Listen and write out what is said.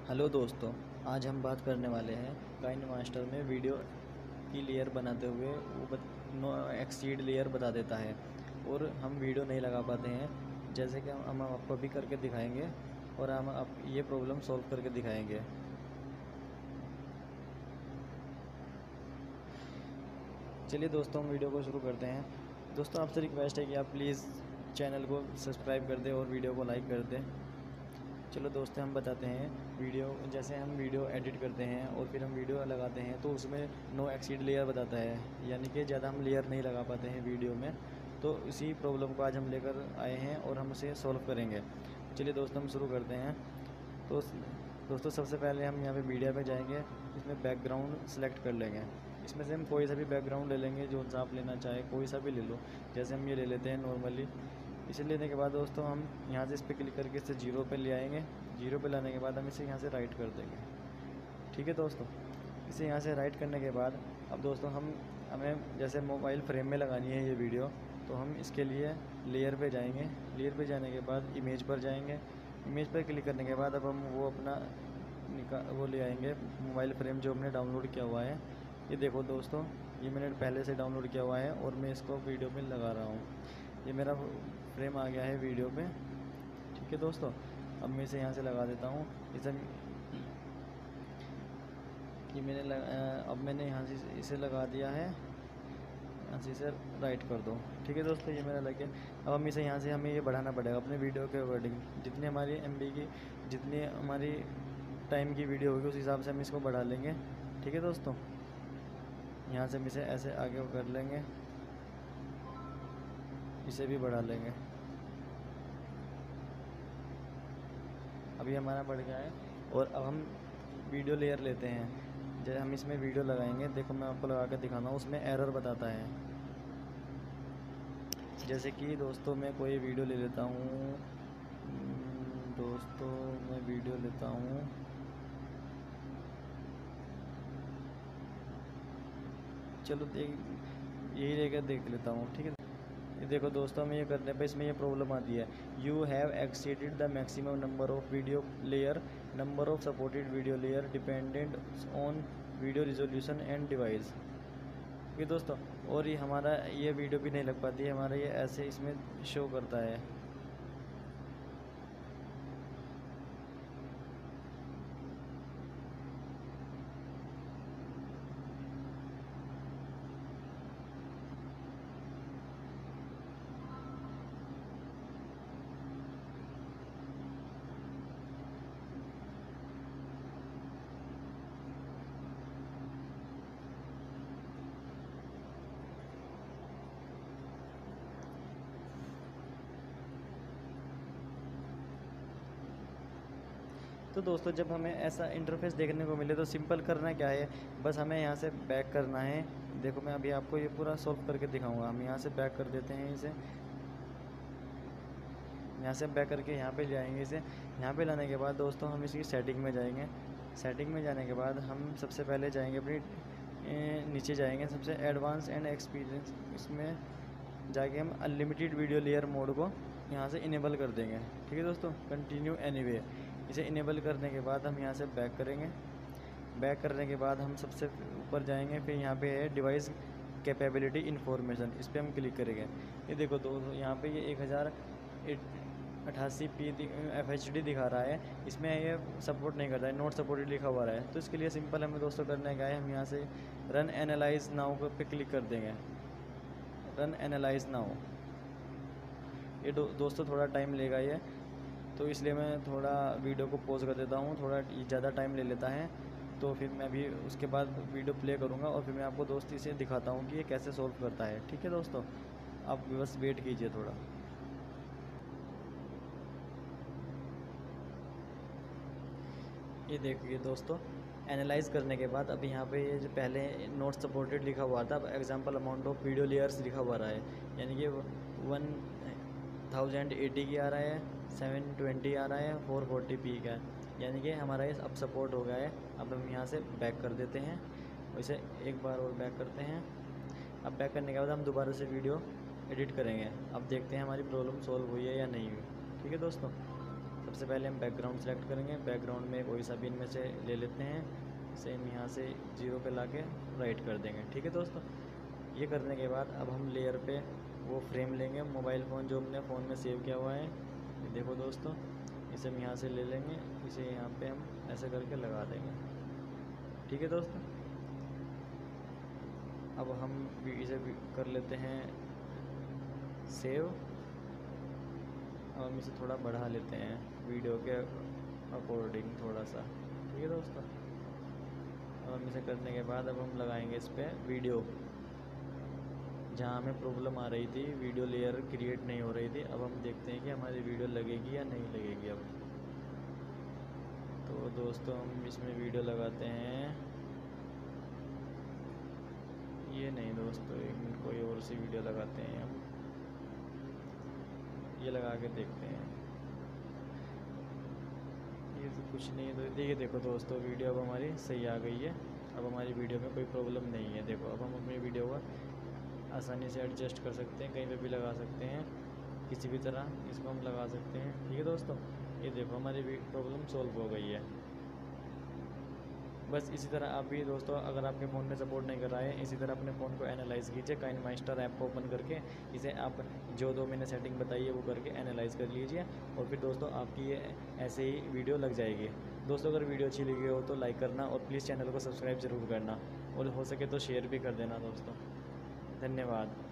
Hello दोस्तों, आज हम बात करने वाले हैं काइनमास्टर में वीडियो की लेयर बनाते हुए वो नो एक्सीड लेयर बता देता है और हम वीडियो नहीं लगा पाते हैं। जैसे कि हम आपको अभी करके दिखाएंगे और हम आप ये प्रॉब्लम सॉल्व करके दिखाएंगे। चलिए दोस्तों, हम वीडियो को शुरू करते हैं। दोस्तों, आपसे रिक्वेस्ट है कि आप प्लीज़ चैनल को सब्सक्राइब कर दें और वीडियो को लाइक कर दें। चलो दोस्तों, हम बताते हैं वीडियो। जैसे हम वीडियो एडिट करते हैं और फिर हम वीडियो लगाते हैं तो उसमें नो एक्सीड लेयर बताता है, यानी कि ज़्यादा हम लेयर नहीं लगा पाते हैं वीडियो में। तो इसी प्रॉब्लम को आज हम लेकर आए हैं और हम उसे सॉल्व करेंगे। चलिए दोस्तों, हम शुरू करते हैं। तो दोस्तों, सबसे पहले हम यहाँ पे मीडिया पे जाएंगे, इसमें बैकग्राउंड सेलेक्ट कर लेंगे। इसमें से हम कोई सा भी बैकग्राउंड ले लेंगे, जो सा आप लेना चाहे कोई सा भी ले लो। जैसे हम ये ले लेते हैं नॉर्मली। इसे लेने के बाद दोस्तों हम यहाँ से इस पर क्लिक करके इसे जीरो पे ले आएंगे। जीरो पे लाने के बाद हम इसे यहाँ से राइट कर देंगे। ठीक है दोस्तों, इसे यहाँ से राइट करने के बाद अब दोस्तों हमें जैसे मोबाइल फ्रेम में लगानी है ये वीडियो, तो हम इसके लिए लेयर पे जाएंगे। लेयर पे जाने के बाद इमेज पर जाएंगे। इमेज पर क्लिक करने के बाद अब हम वो अपना वो ले आएंगे मोबाइल फ्रेम जो हमने डाउनलोड किया हुआ है। ये देखो दोस्तों, ये मैंने पहले से डाउनलोड किया हुआ है और मैं इसको वीडियो में लगा रहा हूँ। ये मेरा फ्रेम आ गया है वीडियो पे। ठीक है दोस्तों, अब मैं इसे यहाँ से लगा देता हूँ। अब मैंने यहाँ से इसे लगा दिया है। यहाँ से इसे राइट कर दो। ठीक है दोस्तों, ये मेरा लग गया। अब हम इसे यहाँ से हमें ये बढ़ाना पड़ेगा अपने वीडियो के अकॉर्डिंग। जितनी हमारी MB की, जितनी हमारी टाइम की वीडियो होगी उस हिसाब से हम इसको बढ़ा लेंगे। ठीक है दोस्तों, यहाँ से हम इसे ऐसे आगे कर लेंगे, इसे भी बढ़ा लेंगे। अभी हमारा बढ़ गया है। और अब हम वीडियो लेयर लेते हैं। जैसे हम इसमें वीडियो लगाएंगे, देखो मैं आपको लगा कर दिखाता हूँ, उसमें एरर बताता है। जैसे कि दोस्तों मैं कोई वीडियो ले लेता हूँ। दोस्तों मैं वीडियो लेता हूँ। चलो यही लेकर देख लेता हूँ। ठीक है, ये देखो दोस्तों, हम ये करने पर इसमें ये प्रॉब्लम आती है। You have exceeded the maximum number of video layer, number of supported video layer dependent on video resolution and device. ये दोस्तों, और ये हमारा ये वीडियो भी नहीं लग पाती है, हमारा ये ऐसे इसमें शो करता है। तो दोस्तों, जब हमें ऐसा इंटरफेस देखने को मिले तो सिंपल करना क्या है, बस हमें यहाँ से बैक करना है। देखो मैं अभी आपको ये पूरा सॉल्व करके दिखाऊंगा। हम यहाँ से बैक कर देते हैं इसे। यहाँ से बैक करके यहाँ पे ले आएंगे इसे। यहाँ पे लाने के बाद दोस्तों हम इसकी सेटिंग में जाएंगे। सेटिंग में जाने के बाद हम सबसे पहले जाएंगे अपनी नीचे जाएंगे, सबसे एडवांस एंड एक्सपीरियंस, इसमें जाके हम अनलिमिटेड वीडियो लेयर मोड को यहाँ से इनेबल कर देंगे। ठीक है दोस्तों, कंटिन्यू एनीवे, इसे इनेबल करने के बाद हम यहाँ से बैक करेंगे। बैक करने के बाद हम सबसे ऊपर जाएंगे, फिर यहाँ पे है डिवाइस कैपेबिलिटी इन्फॉर्मेशन, इस पर हम क्लिक करेंगे। ये देखो दोस्तों, यहाँ पे ये 1088p FHD दिखा रहा है, इसमें ये सपोर्ट नहीं करता है, नॉट सपोर्टेड लिखा हुआ है। तो इसके लिए सिंपल हमें दोस्तों करना क्या है, हम यहाँ से रन एनालाइज नाउ पे क्लिक कर देंगे। रन एनालाइज नाउ, ये दोस्तों थोड़ा टाइम लेगा ये, तो इसलिए मैं थोड़ा वीडियो को पॉज कर देता हूँ, थोड़ा ज़्यादा टाइम ले लेता है। तो फिर मैं भी उसके बाद वीडियो प्ले करूँगा और फिर मैं आपको दोस्ती से दिखाता हूँ कि ये कैसे सॉल्व करता है। ठीक है दोस्तों, आप बस वेट कीजिए थोड़ा। ये देखिए दोस्तों, एनालाइज करने के बाद अब यहाँ पे ये जो पहले नॉट सपोर्टेड लिखा हुआ था, अब example amount of video layers लिखा हुआ रहा है, यानी कि 1080 की आ रहा है, 720 आ रहा है, 440p का है, यानी कि हमारा ये अब सपोर्ट हो गया है। अब हम यहाँ से बैक कर देते हैं, वैसे एक बार और बैक करते हैं। अब बैक करने के बाद हम दोबारा से वीडियो एडिट करेंगे। अब देखते हैं हमारी प्रॉब्लम सॉल्व हुई है या नहीं हुई। ठीक है दोस्तों, सबसे पहले हम बैकग्राउंड सेलेक्ट करेंगे। बैकग्राउंड में कोई सा भी इनमें से ले लेते हैं। सेम यहाँ से 0 पे लाके राइट कर देंगे। ठीक है दोस्तों, ये करने के बाद अब हम लेयर पे वो फ्रेम लेंगे, मोबाइल फ़ोन जो हमने फ़ोन में सेव किया हुआ है। ये देखो दोस्तों, इसे हम यहाँ से ले लेंगे, इसे यहाँ पे हम ऐसे करके लगा देंगे। ठीक है दोस्तों, अब हम इसे कर लेते हैं सेव। अब हम इसे थोड़ा बढ़ा लेते हैं वीडियो के अकॉर्डिंग थोड़ा सा। ठीक है दोस्तों, अब हम इसे करने के बाद अब हम लगाएंगे इस पर वीडियो। जहाँ हमें प्रॉब्लम आ रही थी, वीडियो लेयर क्रिएट नहीं हो रही थी, अब हम देखते हैं कि हमारी वीडियो लगेगी या नहीं लगेगी। अब तो दोस्तों हम इसमें वीडियो लगाते हैं। ये नहीं दोस्तों, कोई और सी वीडियो लगाते हैं हम। ये लगा के देखते हैं। ये तो कुछ नहीं है। तो ये देखो दोस्तों, वीडियो अब हमारी सही आ गई है। अब हमारी वीडियो में कोई प्रॉब्लम नहीं है। देखो, अब हम अपनी वीडियो को आसानी से एडजस्ट कर सकते हैं, कहीं पे भी लगा सकते हैं, किसी भी तरह इसको हम लगा सकते हैं। ठीक है दोस्तों, ये देखो हमारी प्रॉब्लम सॉल्व हो गई है। बस इसी तरह आप भी दोस्तों, अगर आपके फ़ोन में सपोर्ट नहीं कर रहा है, इसी तरह अपने फ़ोन को एनालाइज़ कीजिए। काइनमास्टर ऐप को ओपन करके इसे आप जो 2 मैंने सेटिंग बताई है वो करके एनालाइज़ कर लीजिए, और फिर दोस्तों आपकी ये ऐसे ही वीडियो लग जाएगी। दोस्तों अगर वीडियो अच्छी लगी हो तो लाइक करना, और प्लीज़ चैनल को सब्सक्राइब ज़रूर करना, और हो सके तो शेयर भी कर देना दोस्तों। धन्यवाद।